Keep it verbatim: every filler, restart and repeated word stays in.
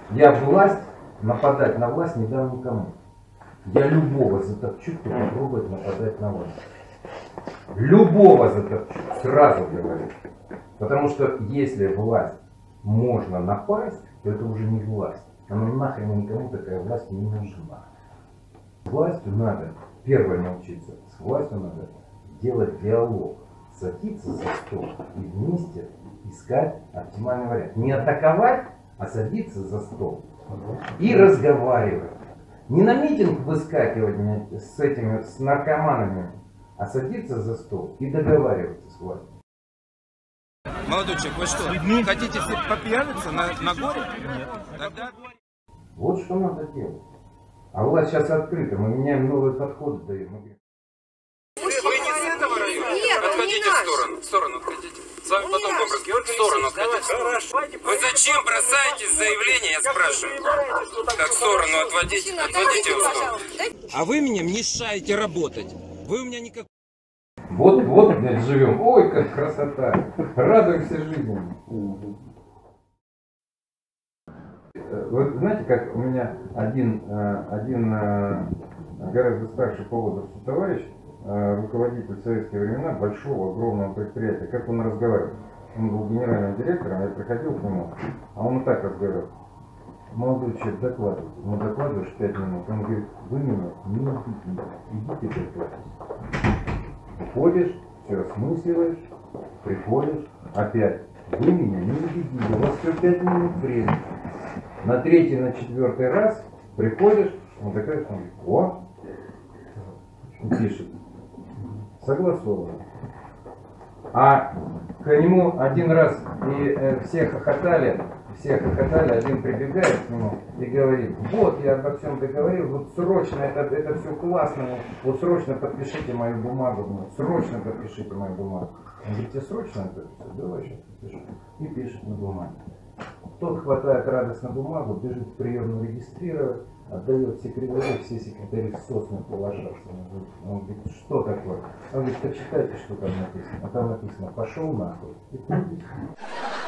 Я власть, нападать на власть не дам никому. Я любого затопчу, кто попробует нападать на власть. Любого затопчу, сразу говорю. Потому что если власть можно напасть, то это уже не власть. Она нахрен никому такая власть не нужна. С властью надо, первое научиться, с властью надо делать диалог. Садиться за стол и вместе искать оптимальный вариант. Не атаковать, а садиться за стол и разговаривать. Не на митинг выскакивать с этими, с наркоманами, а садиться за стол и договариваться с властью. Молодой человек, вы что, хотите попьяниться на, на горе? Нет. Тогда... Вот что надо делать. А власть сейчас открыта, мы меняем новые подходы, даем. Вы не с этого района? Нет, отходите в сторону, в сторону отходите. С вами потом вопрос, Георгий, в сторону отходите. Вы зачем бросаете заявление, я спрашиваю? Так, в сторону отводите, отводите в сторону. А вы мне мешаете работать. Вы у меня никак... Вот, вот, блядь, живем. Ой, как красота. Радуемся жизни. Вы знаете, как у меня один, один гораздо старший по возрасту товарищ, руководитель в советские времена большого, огромного предприятия, как он разговаривал. Он был генеральным директором, я приходил к нему, а он и так разговаривал. Молодой человек, докладывайте. Ему докладываешь пять минут. Он говорит, вы меня не убедите. Идите докладывайте. Уходишь, все осмысливаешь, приходишь, опять. Вы меня не убедили, у вас все пять минут времени. На третий, на четвертый раз приходишь, он такой, он говорит, о, он пишет, согласовано. А к нему один раз и э, все хохотали, все хохотали, один прибегает к нему и говорит, вот я обо всем договорил, вот срочно, это, это все классно, вот срочно подпишите мою бумагу, срочно подпишите мою бумагу. Он говорит, тебе срочно это все? Давай сейчас подпишу. И пишет на бумаге. Тот хватает радостно бумагу, бежит в приемную регистрировать, отдает секретарю, все секретари в сосны положатся. Он говорит, что такое? Он говорит, почитайте, что там написано. А там написано, пошел нахуй.